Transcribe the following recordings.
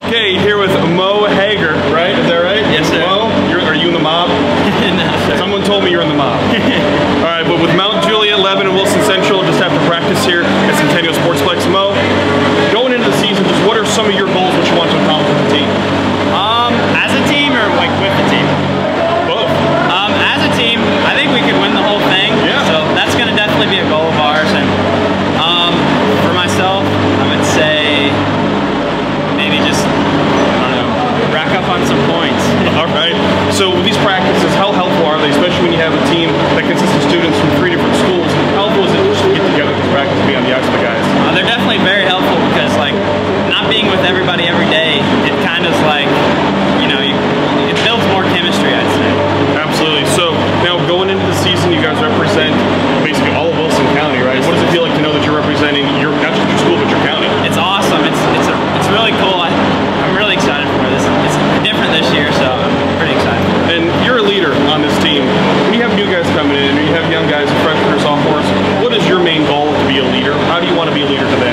Okay, here with Mo Hager, right? Is that right? Yes, sir. Mo, are you in the mob? No, sir. Someone told me you're in the mob. All right, but with Mount Juliet-Lebanon-Wilson Central, just after practice here at Centennial Sportsplex, Mo, going into the season, just what are some of your goals, what you want to accomplish with the team? As a team or like with the team? Both. As a team, I think we could win the whole thing. Yeah. So that's going to definitely be a goal of ours. And for myself, I would say maybe just, I don't know, rack up on some points. All right. So with these practices, how helpful are they, especially when you have a team that consists of students from 3 different schools? How helpful is it just to get together to practice, be on the ice with the guys? They're definitely very helpful because, like, not being with everybody every day, it kind of like, you know, it builds more chemistry, I'd say. Absolutely. So now going into the season, you guys represent basically all of Wilson County, right? What does it feel like to know that you're representing not just your school, but your county? It's awesome. It's really cool. I'm really excited for this. It's different this year, so I'm pretty excited. And you're a leader on this team. When you have new guys coming in, or you have young guys, freshmen or sophomores, what is your main goal to be a leader? How do you want to be a leader to them?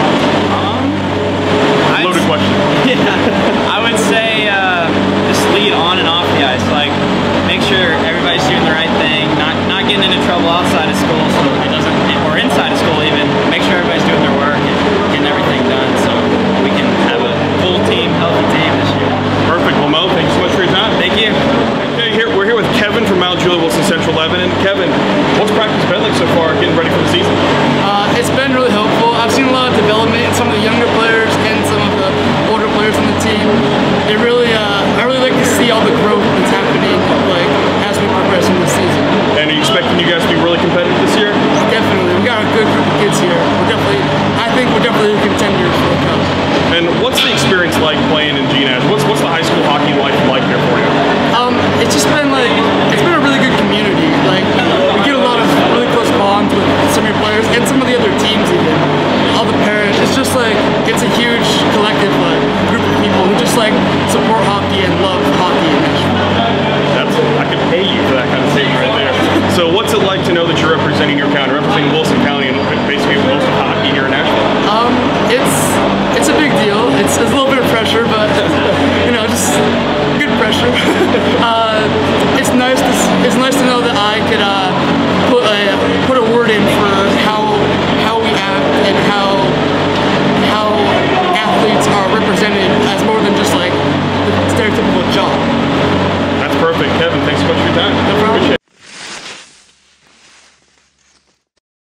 Loaded question. Yeah, I would say just lead on and off the ice. Like, make sure everybody's doing the right thing, not getting into trouble outside of school, so it doesn't, or inside of school even. Make sure everybody's doing their work and getting everything done, so we can have a full team, healthy team this year. Perfect. Well, Mo, thank you so much for your time. Thank you. Okay, we're here with Kevin from Mount Juliet-Wilson Central Lebanon. Kevin,